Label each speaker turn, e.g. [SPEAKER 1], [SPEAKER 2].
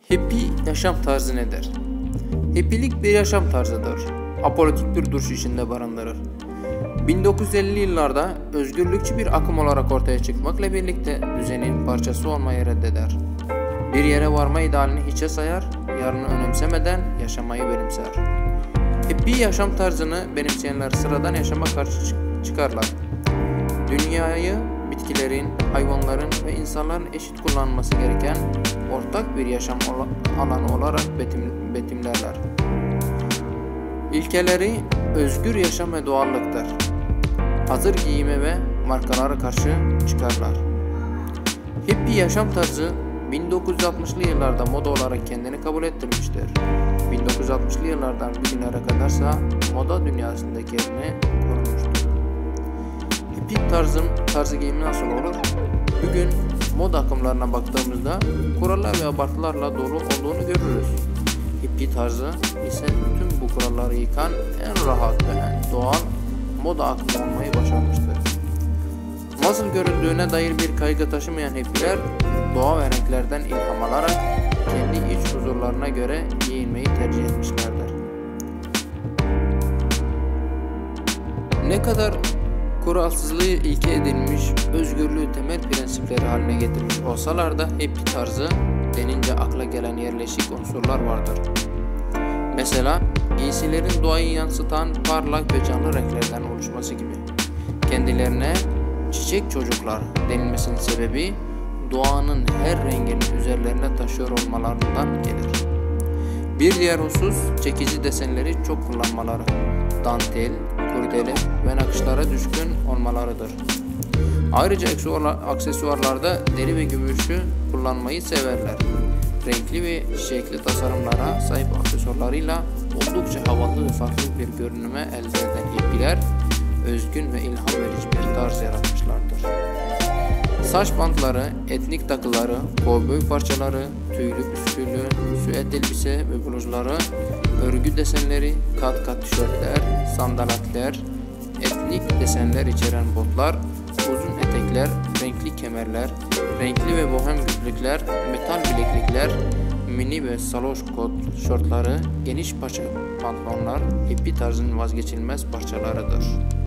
[SPEAKER 1] Hippie yaşam tarzı nedir? Hippielik bir yaşam tarzıdır. Apolitik bir duruş içinde barındırır. 1950'li yıllarda özgürlükçü bir akım olarak ortaya çıkmakla birlikte düzenin parçası olmayı reddeder. Bir yere varma idealini hiçe sayar, yarını önemsemeden yaşamayı benimser. Hippie yaşam tarzını benimseyenler sıradan yaşama karşı çıkarlar. Dünyayı bitkilerin, hayvanların ve insanların eşit kullanılması gereken ortak bir yaşam alanı olarak betimlerler. İlkeleri özgür yaşam ve doğallıktır. Hazır giyime ve markalara karşı çıkarlar. Hippie yaşam tarzı 1960'lı yıllarda moda olarak kendini kabul ettirmiştir. 1960'lı yıllardan bugünlere kadarsa moda dünyasındaki yerini korumuştur. Hippie tarzı giyimi nasıl olur? Bugün moda akımlarına baktığımızda kurallar ve abartılarla dolu olduğunu görürüz. Hippie tarzı ise tüm bu kuralları yıkan en rahat ve en doğal moda akımı olmayı başarmıştır. Nasıl göründüğüne dair bir kaygı taşımayan hippiler doğa ve renklerden ilham alarak kendi iç huzurlarına göre giyinmeyi tercih etmişlerdir. Ne kadar kuralsızlığı ilke edilmiş, özgürlüğü temel prensipleri haline getirmiş olsalar da hippie tarzı denince akla gelen yerleşik unsurlar vardır. Mesela giysilerin doğayı yansıtan parlak ve canlı renklerden oluşması gibi. Kendilerine çiçek çocuklar denilmesinin sebebi doğanın her rengini üzerlerine taşıyor olmalarından gelir. Bir diğer husus çekici desenleri çok kullanmaları, dantel, kurdele ve nakışlara düşkün olmalarıdır. Ayrıca aksesuarlarda deri ve gümüşü kullanmayı severler. Renkli ve çiçekli tasarımlara sahip aksesuarlarıyla oldukça havalı ve farklı bir görünüme elde eden hippiler özgün ve ilham verici bir tarz yaratmışlardır. Saç bantları, etnik takıları, kovboy parçaları, tüylü püsküllü, süet elbise ve bluzları, örgü desenleri, kat tişörtler, sandaletler, etnik desenler içeren botlar, uzun etekler, renkli kemerler, renkli ve bohem gözlükler, metal bileklikler, mini ve saloş kot şortları, geniş paça pantolonlar hippie tarzının vazgeçilmez parçalarıdır.